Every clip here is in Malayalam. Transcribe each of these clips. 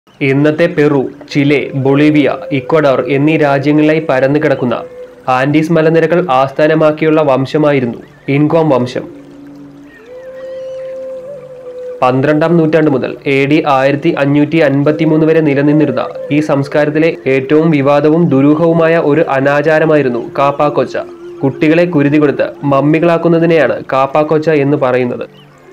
ഇന്നത്തെ പെറു, ചിലെ, ബൊളീവിയ, ഇക്വഡോർ എന്നീ രാജ്യങ്ങളിലായി പരന്നു കിടക്കുന്ന ആൻഡീസ് മലനിരകൾ ആസ്ഥാനമാക്കിയുള്ള വംശമായിരുന്നു ഇൻകോം വംശം. 12ാം നൂറ്റാണ്ട് മുതൽ AD 1553 വരെ നിലനിന്നിരുന്ന ഈ സംസ്കാരത്തിലെ ഏറ്റവും വിവാദവും ദുരൂഹവുമായ ഒരു അനാചാരമായിരുന്നു കാപ്പാക്കൊച്ച. കുട്ടികളെ കുരുതി കൊടുത്ത് മമ്മികളാക്കുന്നതിനെയാണ് കാപ്പാക്കൊച്ച എന്ന് പറയുന്നത്.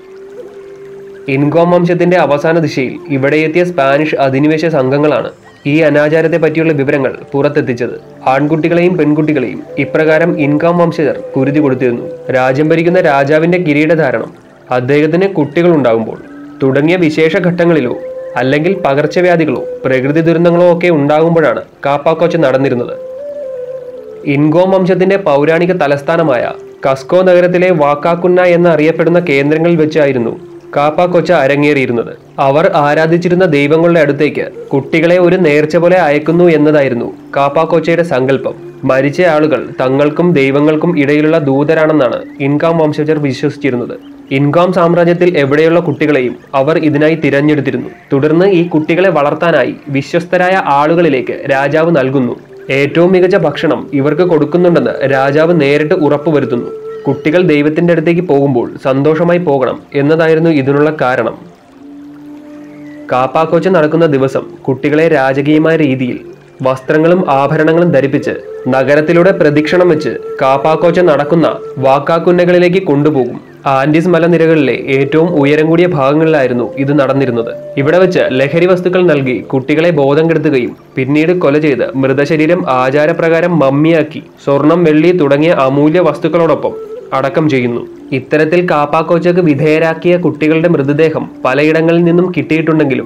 ഇൻകോം വംശത്തിന്റെ അവസാന ദിശയിൽ ഇവിടെയെത്തിയ സ്പാനിഷ് അധിനിവേശ സംഘങ്ങളാണ് ഈ അനാചാരത്തെ പറ്റിയുള്ള വിവരങ്ങൾ പുറത്തെത്തിച്ചത്. ആൺകുട്ടികളെയും പെൺകുട്ടികളെയും ഇപ്രകാരം ഇൻകോം വംശജർ കുരുതി കൊടുത്തിരുന്നു. രാജ്യം ഭരിക്കുന്ന രാജാവിന്റെ കിരീടധാരണം, അദ്ദേഹത്തിന് കുട്ടികൾ ഉണ്ടാകുമ്പോൾ തുടങ്ങിയ വിശേഷ ഘട്ടങ്ങളിലോ അല്ലെങ്കിൽ പകർച്ചവ്യാധികളോ പ്രകൃതി ദുരന്തങ്ങളോ ഒക്കെ ഉണ്ടാകുമ്പോഴാണ് കാപ്പാക്കൊച്ച നടന്നിരുന്നത്. ഇൻകോം വംശത്തിന്റെ പൗരാണിക തലസ്ഥാനമായ കസ്കോ നഗരത്തിലെ വാക്കാക്കുന്ന എന്നറിയപ്പെടുന്ന കേന്ദ്രങ്ങളിൽ വെച്ചായിരുന്നു കാപ്പാക്കൊച്ച അരങ്ങേറിയിരുന്നത്. അവർ ആരാധിച്ചിരുന്ന ദൈവങ്ങളുടെ അടുത്തേക്ക് കുട്ടികളെ ഒരു നേർച്ച പോലെ അയക്കുന്നു എന്നതായിരുന്നു കാപ്പാക്കൊച്ചയുടെ സങ്കല്പം. മരിച്ച ആളുകൾ തങ്ങൾക്കും ദൈവങ്ങൾക്കും ഇടയിലുള്ള ദൂതരാണെന്നാണ് ഇൻകോം വംശജർ വിശ്വസിച്ചിരുന്നത്. ഇൻകോം സാമ്രാജ്യത്തിൽ എവിടെയുള്ള കുട്ടികളെയും അവർ ഇതിനായി തിരഞ്ഞെടുത്തിരുന്നു. തുടർന്ന് ഈ കുട്ടികളെ വളർത്താനായി വിശ്വസ്തരായ ആളുകളിലേക്ക് രാജാവ് നൽകുന്നു. ഏറ്റവും മികച്ച ഭക്ഷണം ഇവർക്ക് കൊടുക്കുന്നുണ്ടെന്ന് രാജാവ് നേരിട്ട് ഉറപ്പുവരുത്തുന്നു. കുട്ടികൾ ദൈവത്തിന്റെ അടുത്തേക്ക് പോകുമ്പോൾ സന്തോഷമായി പോകണം എന്നതായിരുന്നു ഇതിനുള്ള കാരണം. കാപ്പാക്കൊച്ച നടക്കുന്ന ദിവസം കുട്ടികളെ രാജകീയമായ രീതിയിൽ വസ്ത്രങ്ങളും ആഭരണങ്ങളും ധരിപ്പിച്ച് നഗരത്തിലൂടെ പ്രദക്ഷിണം വെച്ച് കാപ്പാക്കൊച്ച നടക്കുന്ന വാക്കാക്കുന്നകളിലേക്ക് കൊണ്ടുപോകും. ആൻഡീസ് മലനിരകളിലെ ഏറ്റവും ഉയരം കൂടിയ ഭാഗങ്ങളിലായിരുന്നു ഇത് നടന്നിരുന്നത്. ഇവിടെ വെച്ച് ലഹരി വസ്തുക്കൾ നൽകി കുട്ടികളെ ബോധം കെടുത്തുകയും പിന്നീട് കൊല ചെയ്ത് മൃതശരീരം ആചാരപ്രകാരം മമ്മിയാക്കി സ്വർണം, വെള്ളി തുടങ്ങിയ അമൂല്യ വസ്തുക്കളോടൊപ്പം അടക്കം ചെയ്യുന്നു. ഇത്തരത്തിൽ കാപ്പാക്കൊച്ചക്ക് വിധേയരാക്കിയ കുട്ടികളുടെ മൃതദേഹം പലയിടങ്ങളിൽ നിന്നും കിട്ടിയിട്ടുണ്ടെങ്കിലും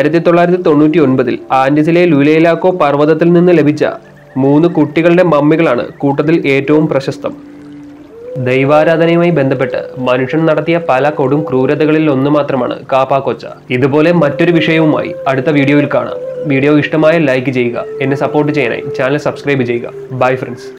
1999 ആൻഡീസിലെ ലുലേലാക്കോ പർവ്വതത്തിൽ നിന്ന് ലഭിച്ച 3 കുട്ടികളുടെ മമ്മികളാണ് കൂട്ടത്തിൽ ഏറ്റവും പ്രശസ്തം. ദൈവാരാധനയുമായി ബന്ധപ്പെട്ട് മനുഷ്യൻ നടത്തിയ പല കൊടും ക്രൂരതകളിൽ ഒന്ന് മാത്രമാണ് കാപ്പാക്കൊച്ച. ഇതുപോലെ മറ്റൊരു വിഷയവുമായി അടുത്ത വീഡിയോയിൽ കാണാം. വീഡിയോ ഇഷ്ടമായ ലൈക്ക് ചെയ്യുക. എന്നെ സപ്പോർട്ട് ചെയ്യാനായി ചാനൽ സബ്സ്ക്രൈബ് ചെയ്യുക. Bye friends.